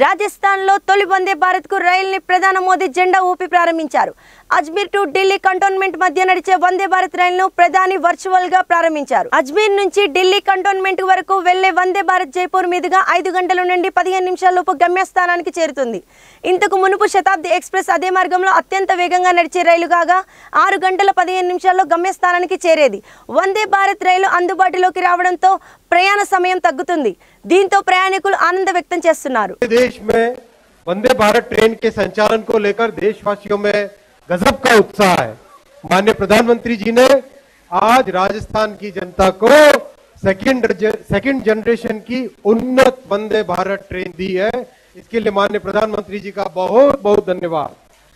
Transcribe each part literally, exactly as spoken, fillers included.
రాజస్థాన్లో తొలి వందే భారత్కు రైలుని ప్రధాని మోదీ జెండా ఊపి ప్రారంభించారు. అజ్మీర్ టు ఢిల్లీ కంటోన్మెంట్ మధ్య నడిచే వందే భారత్ రైలును ప్రధాని వర్చువల్ గా ప్రారంభించారు. అజ్మీర్ నుంచి ఢిల్లీ కంటోన్మెంట్ వరకు వెళ్లే వందే భారత్ జైపూర్ మీదుగా ఐదు గంటల నుండి పదిహేను నిమిషాలలోపు గమ్యస్థానానికి చేరుతుంది. ఇంతకు మునుపు శతాబ్ది ఎక్స్ప్రెస్ అదే మార్గంలో అత్యంత వేగంగా నడిచే రైలు కాగా ఆరు గంటల పదిహేను నిమిషాల్లో గమ్యస్థానానికి చేరేది. వందే భారత్ రైలు అందుబాటులోకి రావడంతో ప్రయాణ సమయం తగ్గుతుంది. దీంతో ప్రయాణికులు ఆనందం వ్యక్తం చేస్తున్నారు. देश में वंदे भारत ट्रेन के संचालन को लेकर देशवासियों में गजब का उत्साह है. माननीय प्रधानमंत्री जी ने आज राजस्थान की जनता को सेकंड सेकंड जनरेशन की उन्नत वंदे भारत ट्रेन दी है. इसके लिए माननीय प्रधानमंत्री जी का बहुत बहुत धन्यवाद.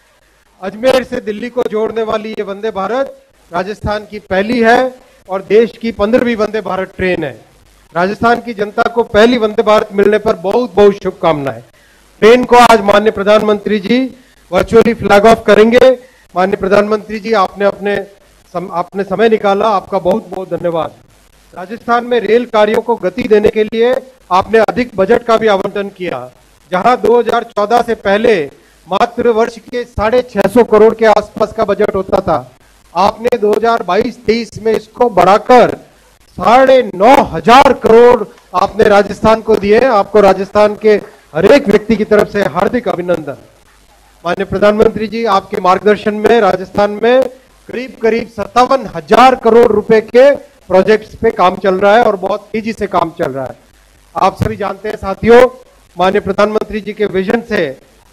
अजमेर से दिल्ली को जोड़ने वाली ये वंदे भारत राजस्थान की पहली है और देश की पंद्रहवीं वंदे भारत ट्रेन है. राजस्थान की जनता को पहली वंदे भारत मिलने पर बहुत बहुत शुभकामनाएं. ट्रेन को आज माननीय प्रधानमंत्री जी वर्चुअली फ्लैग ऑफ करेंगे. माननीय प्रधानमंत्री जी आपने अपने सम, आपने समय निकाला, आपका बहुत बहुत धन्यवाद. राजस्थान में रेल कार्यों को गति देने के लिए आपने अधिक बजट का भी आवंटन किया. जहां दो हज़ार चौदह से पहले मात्र वर्ष के साढ़े छह सौ करोड़ के आसपास का बजट होता था, आपने दो हज़ार बाईस तेईस में इसको बढ़ाकर साढ़े नौ हजार करोड़ आपने राजस्थान को दिए. आपको राजस्थान के हर एक व्यक्ति की तरफ से हार्दिक अभिनंदन. माननीय प्रधानमंत्री जी आपके मार्गदर्शन में राजस्थान में करीब करीब सत्तावन हजार करोड़ रुपए के प्रोजेक्ट्स पे काम चल रहा है और बहुत तेजी से काम चल रहा है. आप सभी जानते हैं साथियों, माननीय प्रधानमंत्री जी के विजन से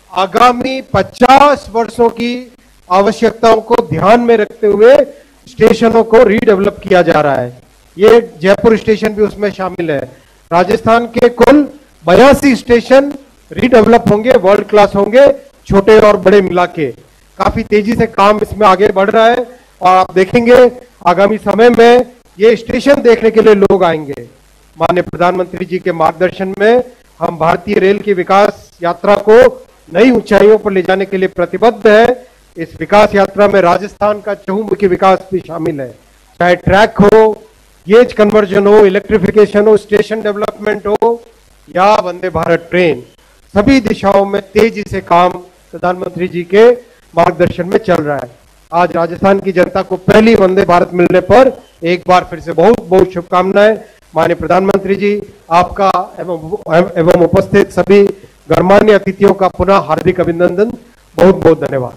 आगामी पचास वर्षों की आवश्यकताओं को ध्यान में रखते हुए स्टेशनों को रीडेवलप किया जा रहा है. ये जयपुर स्टेशन भी उसमें शामिल है. राजस्थान के कुल बयासी स्टेशन रीडेवलप होंगे, वर्ल्ड क्लास होंगे, छोटे और बड़े मिला के. काफी तेजी से काम इसमें आगे बढ़ रहा है और आप देखेंगे आगामी समय में ये स्टेशन देखने के लिए लोग आएंगे. माननीय प्रधानमंत्री जी के मार्गदर्शन में हम भारतीय रेल की विकास यात्रा को नई ऊंचाइयों पर ले जाने के लिए प्रतिबद्ध है. इस विकास यात्रा में राजस्थान का चहुमुखी विकास भी शामिल है. चाहे ट्रैक हो, गेज कन्वर्जन हो, इलेक्ट्रिफिकेशन हो, स्टेशन डेवलपमेंट हो या वंदे भारत ट्रेन, सभी दिशाओं में तेजी से काम प्रधानमंत्री जी के मार्गदर्शन में चल रहा है. आज राजस्थान की जनता को पहली वंदे भारत मिलने पर एक बार फिर से बहुत बहुत शुभकामनाएं. माननीय प्रधानमंत्री जी आपका एवं एवं उपस्थित सभी गणमान्य अतिथियों का पुनः हार्दिक अभिनंदन. बहुत बहुत धन्यवाद.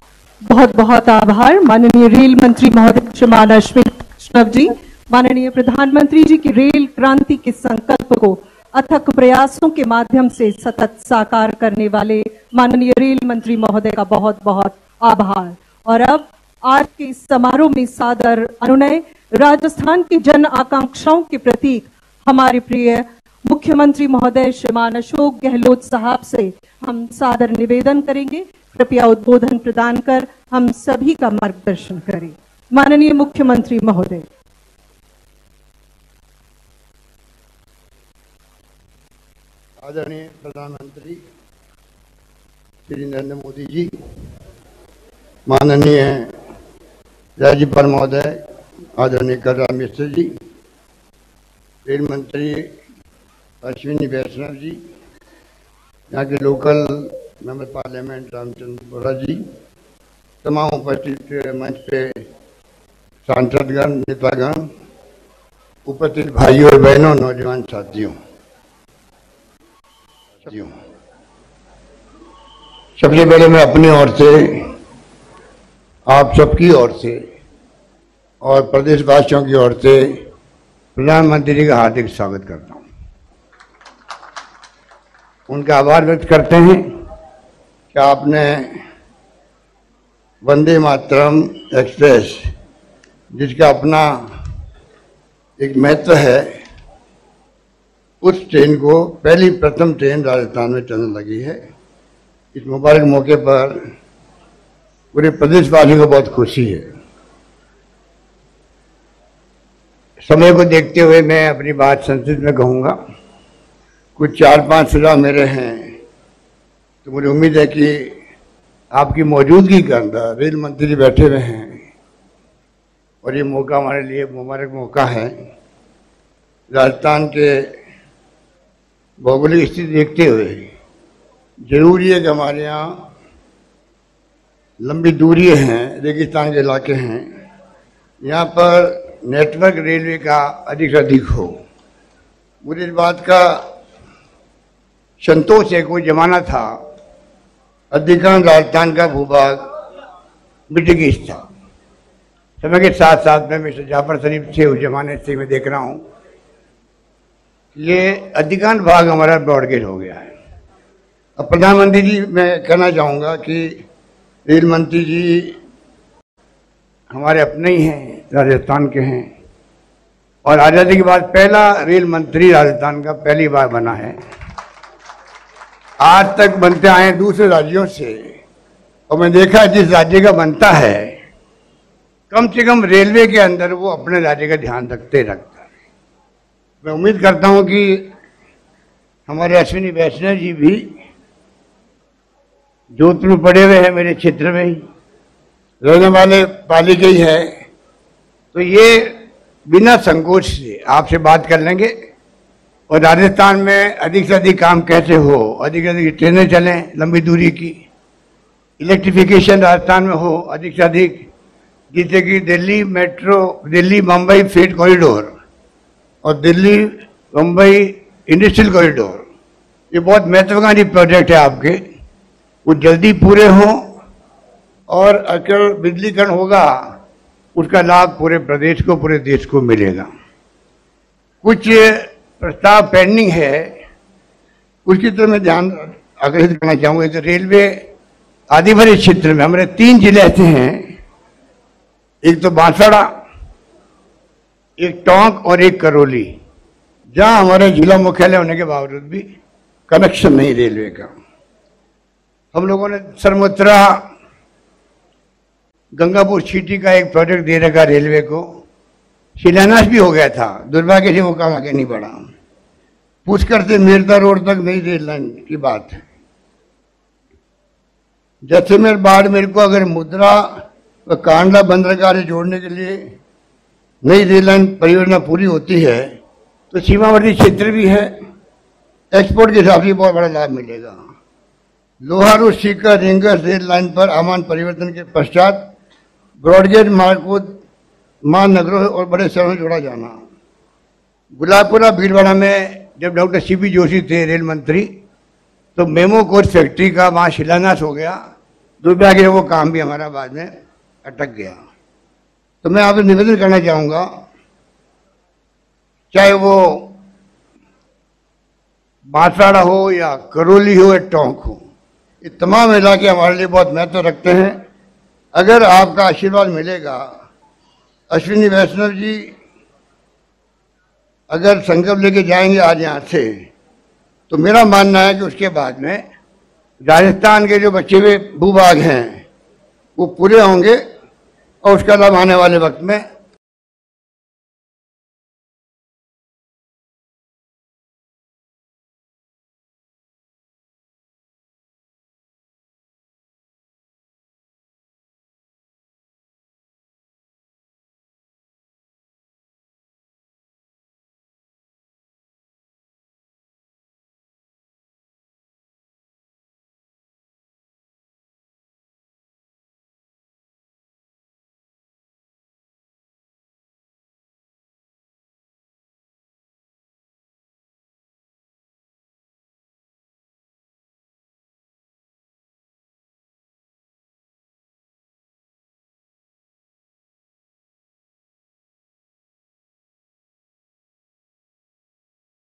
बहुत बहुत आभार माननीय रेल मंत्री महोदय श्रीमान अश्विनी वैष्णव जी. माननीय प्रधानमंत्री जी की रेल क्रांति के संकल्प को अथक प्रयासों के माध्यम से सतत साकार करने वाले माननीय रेल मंत्री महोदय का बहुत बहुत आभार. और अब आज के इस समारोह में सादर अनुनय राजस्थान की जन आकांक्षाओं के प्रतीक हमारे प्रिय मुख्यमंत्री महोदय श्रीमान अशोक गहलोत साहब से हम सादर निवेदन करेंगे. कृपया उद्बोधन प्रदान कर हम सभी का मार्गदर्शन करें. माननीय मुख्यमंत्री महोदय. आदरणीय प्रधानमंत्री श्री नरेंद्र मोदी जी, माननीय राज्यपाल महोदय आदरणीय कलराज मिश्र जी, रेल मंत्री अश्विनी वैष्णव जी, यहाँ के local member parliament Ramchandra Bora ji, तमाम उपस्थित मंच पे सांसदगण, नेतागण, उपस्थित भाइयों और बहनों, नौजवान साथियों, सबसे पहले मैं अपनी ओर से, आप सबकी ओर से और प्रदेशवासियों की ओर से प्रधानमंत्री का हार्दिक स्वागत करता हूं. उनका आभार व्यक्त करते हैं कि आपने वंदे मातरम एक्सप्रेस, जिसका अपना एक महत्व है, उस ट्रेन को पहली प्रथम ट्रेन राजस्थान में चलने लगी है. इस मुबारक मौके पर पूरे प्रदेशवासियों को बहुत खुशी है. समय को देखते हुए मैं अपनी बात संक्षिप्त में कहूँगा. कुछ चार पांच सुझाव मेरे हैं, तो मुझे उम्मीद है कि आपकी मौजूदगी के अंदर रेल मंत्री बैठे हुए हैं और ये मौका हमारे लिए मुबारक मौका है. राजस्थान के भौगोलिक स्थिति देखते हुए जरूरी है कि हमारे यहाँ लंबी दूरी हैं, रेगिस्तान के इलाके हैं, यहाँ पर नेटवर्क रेलवे का अधिक से अधिक हो। मुझे इस बात का संतोष है, कोई जमाना था अधिकांश राजस्थान का भूभाग ब्रिटिश था। समय के साथ साथ में मिस्टर जाफर शरीफ थे, उस जमाने से मैं देख रहा हूँ ये अधिकांश भाग हमारा ब्रॉडगेज हो गया है। अब प्रधानमंत्री जी, मैं कहना चाहूँगा कि रेल मंत्री जी हमारे अपने ही हैं, राजस्थान के हैं, और आज़ादी के बाद पहला रेल मंत्री राजस्थान का पहली बार बना है। आज तक बनते आए दूसरे राज्यों से, और मैं देखा जिस राज्य का बनता है कम से कम रेलवे के अंदर वो अपने राज्य का ध्यान रखते रखता है। मैं उम्मीद करता हूं कि हमारे अश्विनी वैष्णव जी भी जोधपुर में पड़े हुए हैं, मेरे क्षेत्र में ही रहने वाले, पाली गई है, तो ये बिना संकोच से आपसे बात कर लेंगे और राजस्थान में अधिक से अधिक काम कैसे हो, अधिक से अधिक ट्रेनें चलें लंबी दूरी की, इलेक्ट्रिफिकेशन राजस्थान में हो अधिक से अधिक, जिससे कि Delhi metro, Delhi Mumbai freight corridor और दिल्ली मुंबई इंडस्ट्रियल कॉरिडोर, ये बहुत महत्वाकांक्षी प्रोजेक्ट है आपके, वो जल्दी पूरे हों और अगर बिजलीकरण होगा उसका लाभ पूरे प्रदेश को, पूरे देश को मिलेगा। कुछ प्रस्ताव पेंडिंग है, उसकी तरफ मैं ध्यान आकर्षित करना चाहूँगा। तो रेलवे आदिवासी क्षेत्र में हमारे तीन जिले ऐसे हैं, एक तो बांसवाड़ा, एक टोंक और एक करौली, जहाँ हमारे जिला मुख्यालय होने के बावजूद भी कनेक्शन नहीं रेलवे का। हम लोगों ने सरमुत्रा गंगापुर सिटी का एक प्रोजेक्ट दे रखा रेलवे को, शिलान्यास भी हो गया था, दुर्भाग्य से वो काम आगे नहीं बढ़ा। पुष्कर से मेरता रोड तक नई रेल लाइन की बात है। जैसलमेर बाढ़ मेरे को अगर मुद्रा व कांडला बंदरगाह से जोड़ने के लिए नई रेल लाइन परियोजना पूरी होती है तो सीमावर्ती क्षेत्र भी है, एक्सपोर्ट के हिसाब से बहुत बड़ा लाभ मिलेगा। लोहारू सीकर रिंगर रेल लाइन पर आमान परिवर्तन के पश्चात ब्रॉडगेज मार्ग को महानगरों और बड़े शहरों में जोड़ा जाना। गुलाबपुरा भीलवाड़ा में जब डॉक्टर सी पी जोशी थे रेल मंत्री, तो मेमो कोच फैक्ट्री का वहाँ शिलान्यास हो गया, दुर्भाग्य वो काम भी हमारा बाद में अटक गया। तो मैं आपसे निवेदन करना चाहूँगा, चाहे वो बांसवाड़ा हो या करौली हो या टोंक हो, ये तमाम इलाके हमारे लिए बहुत महत्व रखते हैं। अगर आपका आशीर्वाद मिलेगा, अश्विनी वैष्णव जी अगर संकल्प लेके जाएंगे आज यहाँ से, तो मेरा मानना है कि उसके बाद में राजस्थान के जो बचे हुए भूभाग हैं वो पूरे होंगे और उसका लाभ आने वाले वक्त में